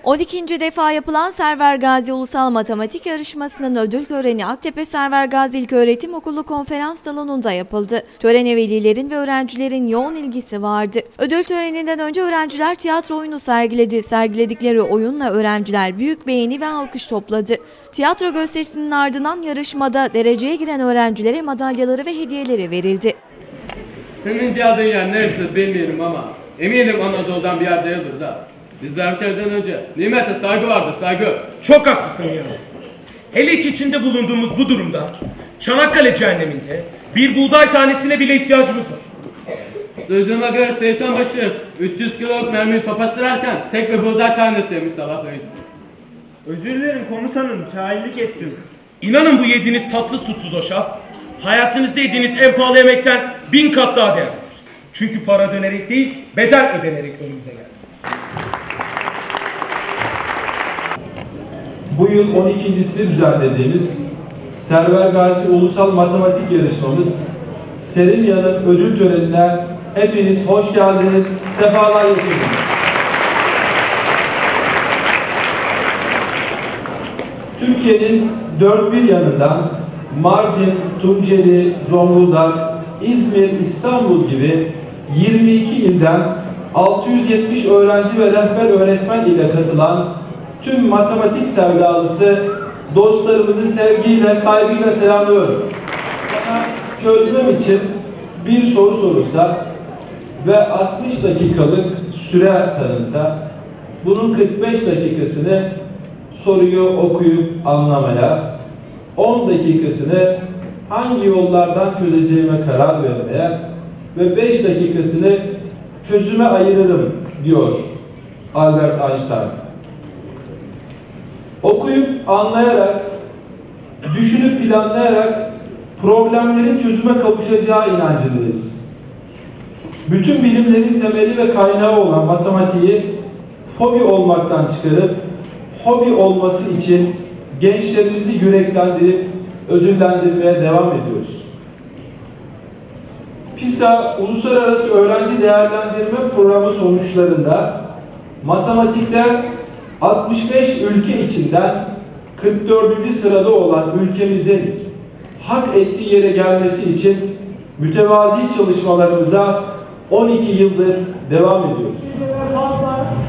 12. defa yapılan Server Gazi Ulusal Matematik Yarışması'nın ödül töreni Aktepe Server Gazi İlköğretim Okulu konferans salonunda yapıldı. Törene velilerin ve öğrencilerin yoğun ilgisi vardı. Ödül töreninden önce öğrenciler tiyatro oyunu sergiledi. Sergiledikleri oyunla öğrenciler büyük beğeni ve alkış topladı. Tiyatro gösterisinin ardından yarışmada dereceye giren öğrencilere madalyaları ve hediyeleri verildi. Senin adın yer neresi bilmiyorum ama eminim Anadolu'dan bir yerde yıldır da. Bizde her şeyden önce nimete saygı vardır, saygı. Çok haklısın Yavuz. Hele ki içinde bulunduğumuz bu durumda Çanakkale cehenneminde bir buğday tanesine bile ihtiyacımız var. Duyduğuma göre Seyit Onbaşı 300 kiloluk mermiyi topa sürerken tek bir buğday tanesiymiş sabahleyin. Özür dilerim komutanım, cahillik ettim. İnanın bu yediğiniz tatsız tutsuz hoşaf, hayatınızda yediğiniz en pahalı yemekten 1000 kat daha değerlidir. Çünkü para dönerek değil, bedel ödenerek önümüze geldi. Bu yıl 12.sini düzenlediğimiz Server Gazi Ulusal Matematik Yarışmamız Serimya'nın ödül törenine hepiniz hoş geldiniz, sefalar getirdiniz. Türkiye'nin dört bir yanından Mardin, Tunceli, Zonguldak, İzmir, İstanbul gibi 22 ilden 670 öğrenci ve rehber öğretmen ile katılan tüm matematik sevdalısı dostlarımızı sevgiyle, saygıyla selamlıyorum. Bana çözmem için bir soru sorulsa ve 60 dakikalık süre tanınsa, bunun 45 dakikasını soruyu okuyup anlamaya, 10 dakikasını hangi yollardan çözeceğime karar vermeye ve 5 dakikasını çözüme ayırırım diyor Albert Einstein. Okuyup anlayarak, düşünüp planlayarak problemlerin çözüme kavuşacağı inancındayız. Bütün bilimlerin temeli ve kaynağı olan matematiği fobi olmaktan çıkarıp hobi olması için gençlerimizi yüreklendirip ödüllendirmeye devam ediyoruz. PISA Uluslararası Öğrenci Değerlendirme Programı sonuçlarında matematikte 65 ülke içinden 44. sırada olan ülkemizin hak ettiği yere gelmesi için mütevazi çalışmalarımıza 12 yıldır devam ediyoruz.